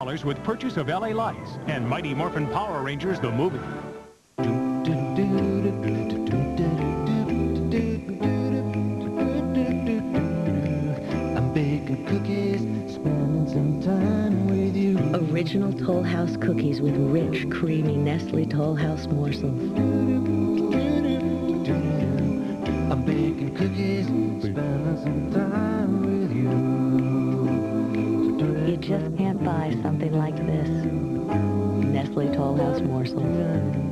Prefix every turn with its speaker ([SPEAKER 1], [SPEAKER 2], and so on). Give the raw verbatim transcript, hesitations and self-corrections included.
[SPEAKER 1] dollars with purchase of L A Lights and Mighty Morphin Power Rangers the movie.
[SPEAKER 2] I'm baking cookies, spending some time with you.
[SPEAKER 3] Original Tollhouse cookies with rich, creamy Nestle Tollhouse morsels.
[SPEAKER 2] I'm baking cookies, spending some time with you.
[SPEAKER 3] You just can't buy something like this. Nestle Tollhouse morsels.